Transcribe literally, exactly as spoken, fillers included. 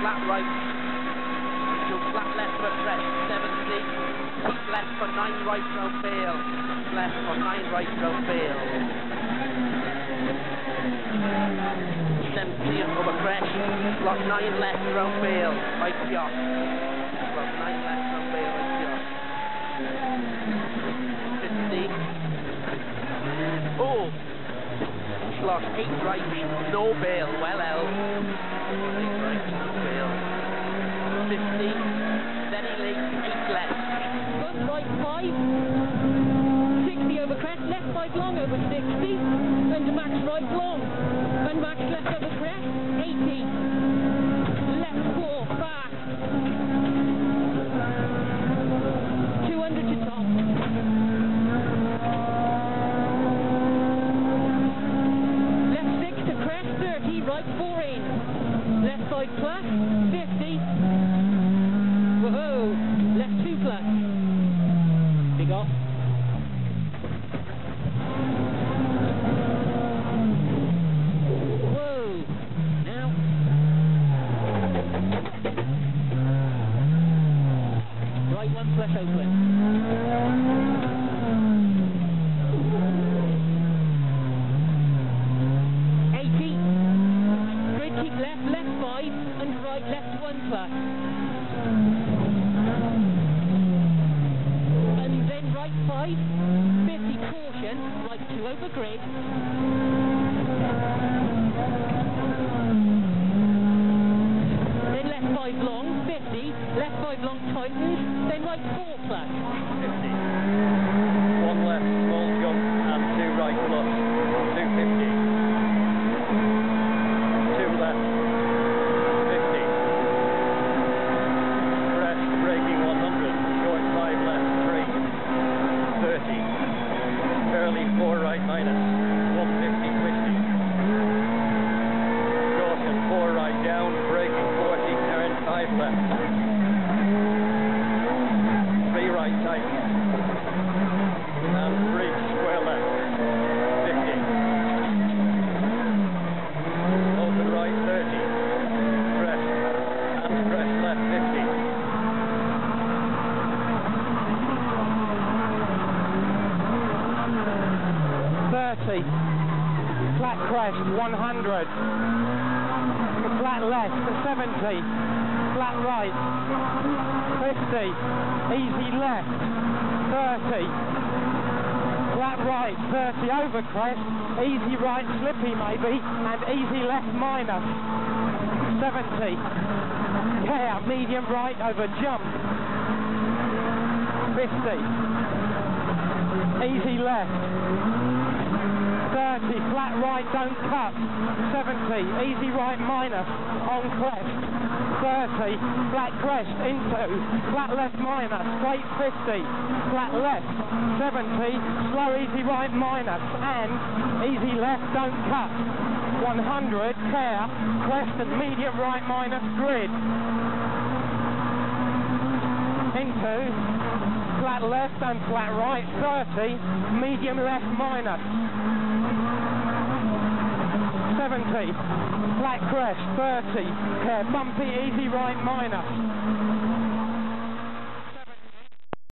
flat right, to flat left for crest, seventy, keep left for nine right round bail, left for nine right round bail, seventy over crest, slot nine left round bail, right yacht, slot nine left round bail, right yacht, fifty, oh, slot eight right, no bail, well held, eight right, no bail, fifty, steady late, eight left. One right five, sixty over crest, left five long over sixty, and max right long, and max left over crest, eighty, left four, back, two hundred to top. Left six to crest, thirty, right four in, left five flat, fifty, whoa, left two flat, big off. Whoa, now, right one flat open. eighty, straight keep left, left five, and right left one flat. And then right five, fifty caution, right two over grid. Then left five long, fifty, left five long tightens, then right four flat. fifty. One left, small jump, and two right plus. two fifty. Two left. fifty. Crest, braking one hundred. Short five left, three. thirty. Curly four right minus. one fifty twisty. Caution four right down, braking forty, turn five left. Three right tight. And three square left. fifty. Open right thirty. Crest. And crest left fifty. thirty, flat crest, one hundred, flat left, seventy, flat right, fifty, easy left, thirty, flat right, thirty over crest, easy right, slippy maybe, and easy left minus, seventy, care, medium right over jump, fifty, easy left, thirty, flat right, don't cut, seventy, easy right minus, on crest, thirty, flat crest, into, flat left minus, straight fifty, flat left, seventy, slow easy right minus, and easy left, don't cut, one hundred, care, crest and medium right minus, grid, into, flat left and flat right, thirty, medium left minus, seventy, flat crest, thirty, care, bumpy easy right minus,